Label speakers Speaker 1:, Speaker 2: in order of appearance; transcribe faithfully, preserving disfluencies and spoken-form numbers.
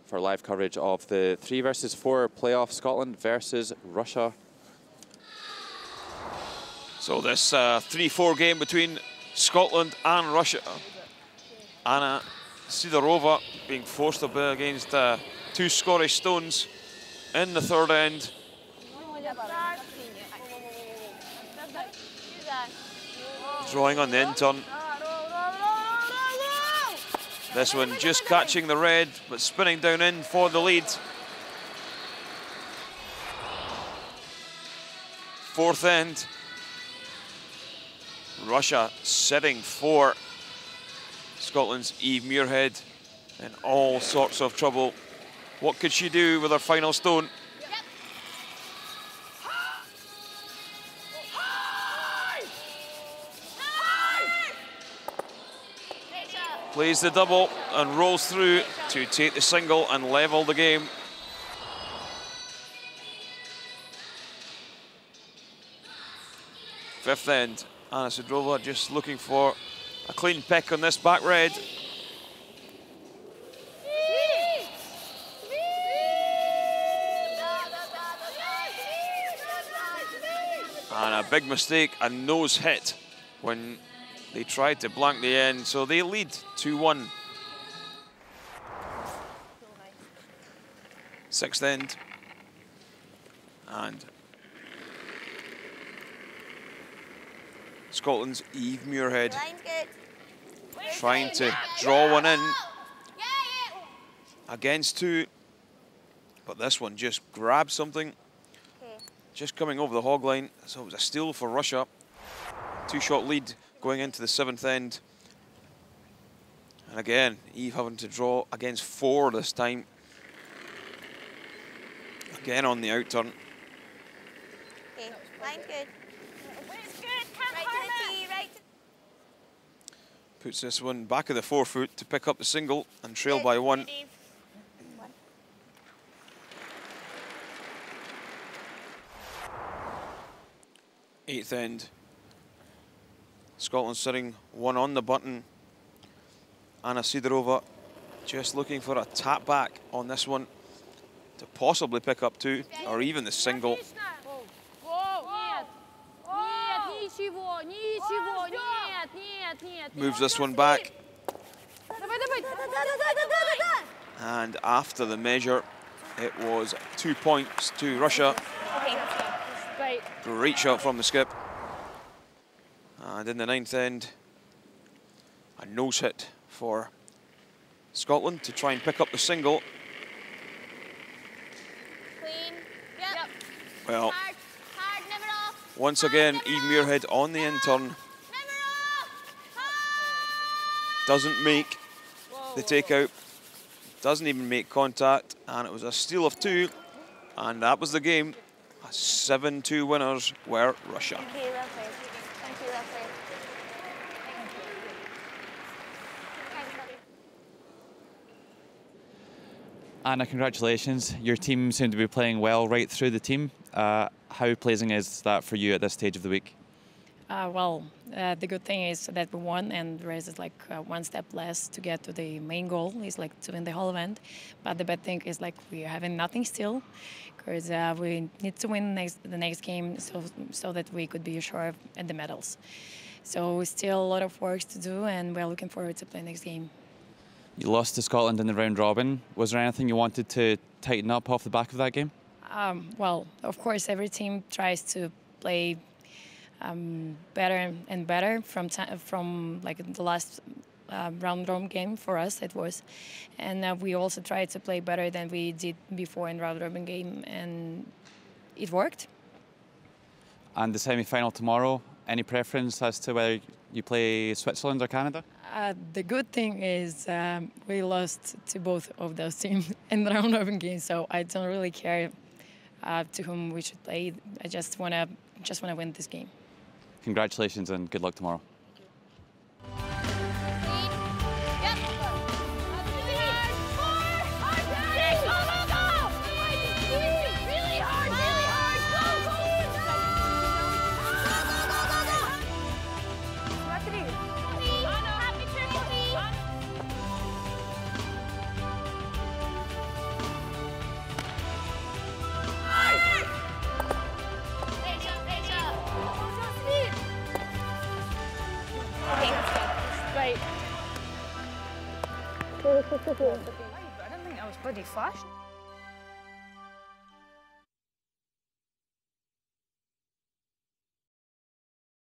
Speaker 1: for live coverage of the three versus four playoff, Scotland versus Russia.
Speaker 2: So this three four uh, game between Scotland and Russia. Anna Sidorova being forced up against uh, two Scottish stones in the third end. Drawing on the in turn. This one just catching the red, but spinning down in for the lead. Fourth end. Russia setting for Scotland's Eve Muirhead in all sorts of trouble. What could she do with her final stone? Plays the double and rolls through to take the single and level the game. Fifth end, Anna Sidorova just looking for a clean pick on this back red. And a big mistake, a nose hit when they tried to blank the end, so they lead two one. Sixth end. And Scotland's Eve Muirhead trying to draw one in against two. But this one just grabbed something. Just coming over the hog line, so it was a steal for Russia. Two-shot lead going into the seventh end. And again, Eve having to draw against four this time. Again on the out turn.
Speaker 3: Okay, line's good. It's good, right to the tee, right.
Speaker 2: Puts this one back of the forefoot to pick up the single and trail by one. Eighth end. Scotland sitting one on the button. Anna Sidorova just looking for a tap back on this one to possibly pick up two or even the single. Moves this one back. And after the measure, it was two points to Russia. Great shot from the skip. And in the ninth end, a nose hit for Scotland to try and pick up the single.
Speaker 3: Clean. Yep.
Speaker 2: Well,
Speaker 3: Hard. Hard. Never off.
Speaker 2: once again, Eve Muirhead on the in turn. Doesn't make the takeout. Doesn't even make contact. And it was a steal of two. And that was the game. seven two winners were Russia.
Speaker 3: Thank you, referee. Thank you, referee.
Speaker 1: Anna, congratulations. Your team seemed to be playing well right through the team. Uh, how pleasing is that for you at this stage of the week?
Speaker 4: Uh, well, uh, the good thing is that we won, and the rest is like uh, one step less to get to the main goal. Is like to win the whole event. But the bad thing is like we are having nothing still, because uh, we need to win next, the next game so so that we could be sure at the medals. So still a lot of work to do, and we're looking forward to play next game.
Speaker 1: You lost to Scotland in the round robin. Was there anything you wanted to tighten up off the back of that game?
Speaker 4: Um, well, of course, every team tries to play um, better and better from from like the last uh, round robin game for us it was, and uh, we also tried to play better than we did before in round robin game, and it worked.
Speaker 1: And the semi-final tomorrow. Any preference as to whether you play Switzerland or Canada?
Speaker 4: Uh, the good thing is um, we lost to both of those teams in the round robin game, so I don't really care uh, to whom we should play. I just wanna just wanna win this game.
Speaker 1: Congratulations and good luck tomorrow.
Speaker 5: I don't think I was bloody fast.